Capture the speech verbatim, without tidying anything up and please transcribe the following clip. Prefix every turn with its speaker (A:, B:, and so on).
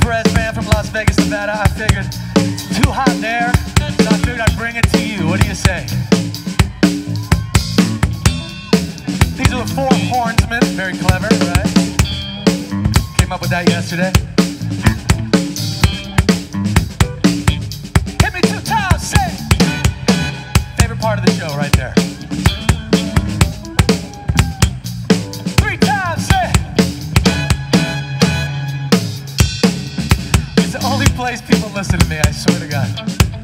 A: Perez band from Las Vegas, Nevada. I figured it's too hot there, so I figured I'd bring it to you. What do you say? These are the Four Hornsmen. Very clever, right? Came up with that yesterday. Hit me two times, say. Favorite part of the show right there. Three times, say. It's the only place people listen to me, I swear to God.